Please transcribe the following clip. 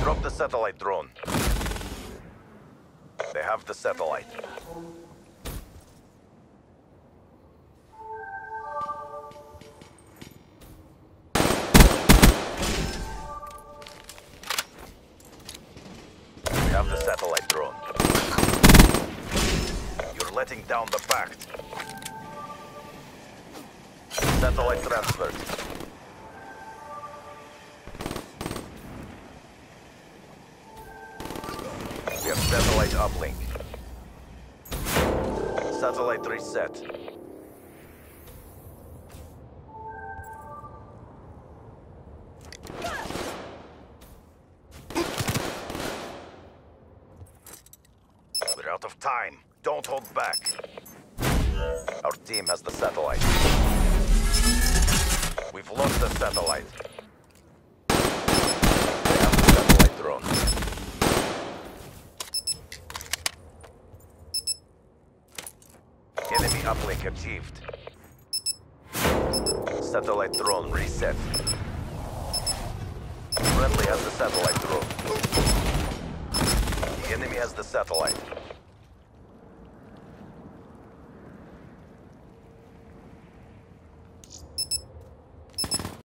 Drop the satellite drone. They have the satellite. We have the satellite drone. You're letting down the pact. Satellite transferred. We have satellite uplink. Satellite reset. We're out of time. Don't hold back. Our team has the satellite. We've lost the satellite. They have the satellite drone. Enemy uplink achieved. Satellite drone reset. Friendly has the satellite drone. The enemy has the satellite.